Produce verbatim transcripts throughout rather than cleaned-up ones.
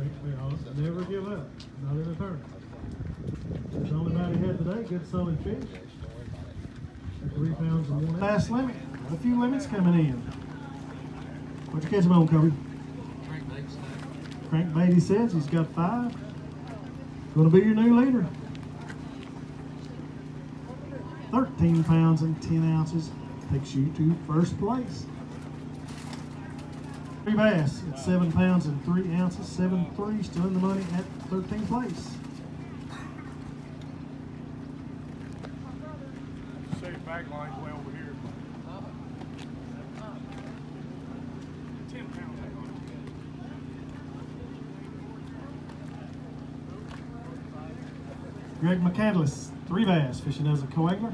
Never give up, not in a tournament. There's only about he had today, good solid fish. Three pounds and one. Last limit, a few limits coming in. What you catch him on, Kobe? Crankbait, he says he's got five. Gonna be your new leader. thirteen pounds and ten ounces takes you to first place. Three bass at seven pounds and three ounces, seven three, still in the money at thirteenth place. Safe bag line's way over here. Ten pounds. Greg McCandless, three bass, fishing as a coagler.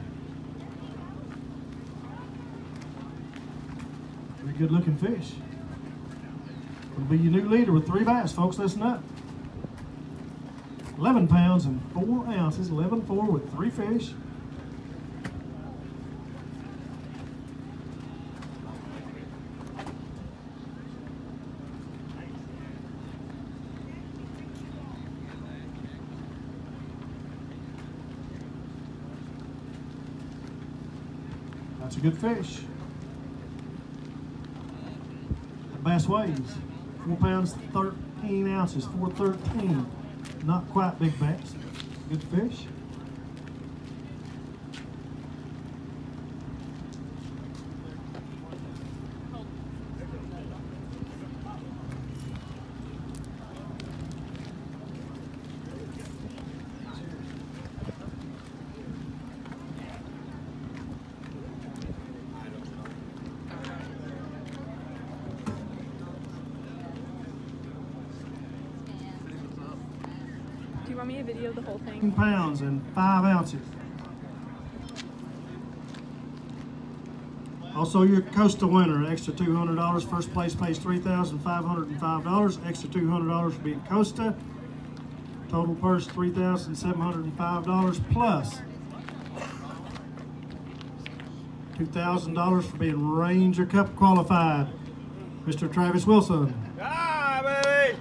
Pretty good looking fish. Will be your new leader with three bass, folks. Listen up. eleven pounds and four ounces, eleven four with three fish. That's a good fish. Bass weighs four pounds, thirteen ounces, four thirteen. Not quite big bass. Good fish. Do you want me to video the whole thing? ten pounds and five ounces. Also, your Costa winner, extra two hundred dollars. First place pays three thousand five hundred five dollars. Extra two hundred dollars for being Costa. Total purse three thousand seven hundred five dollars plus two thousand dollars for being Ranger Cup qualified. Mister Travis Wilson. Ah, baby!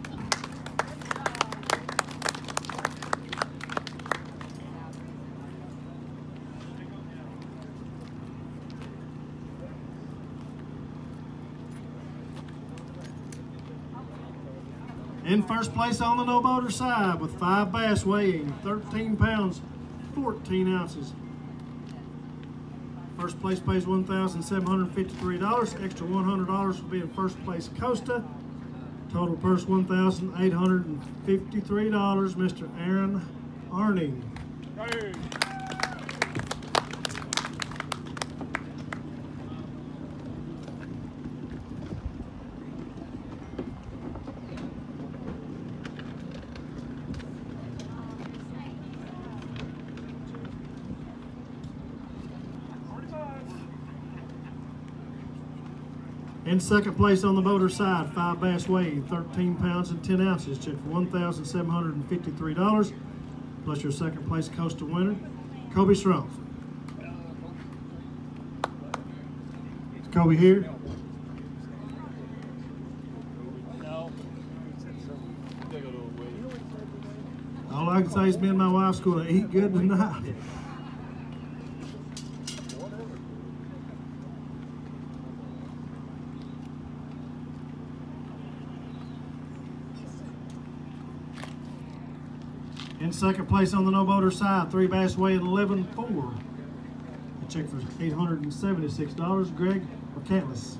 In first place on the no boater side with five bass weighing thirteen pounds, fourteen ounces. First place pays one thousand seven hundred fifty-three dollars. Extra one hundred dollars for being first place Costa. Total purse one thousand eight hundred fifty-three dollars. Mister Aaron Arning. Hey. In second place on the boater side, five bass weighing thirteen pounds and ten ounces. Check for one thousand seven hundred fifty-three dollars. Plus your second place Costa winner, Kobe Strumpf. Is Kobe here? No. All I can say is me and my wife's going to eat good tonight. In second place on the no boater side, three bass weighing eleven four. A check for eight hundred seventy-six dollars. Greg McCandless.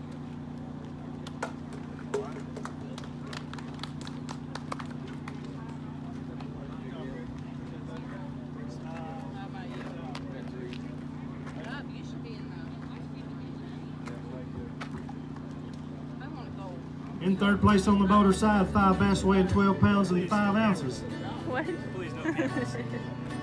In third place on the boater side, five bass weighing twelve pounds and five ounces. What?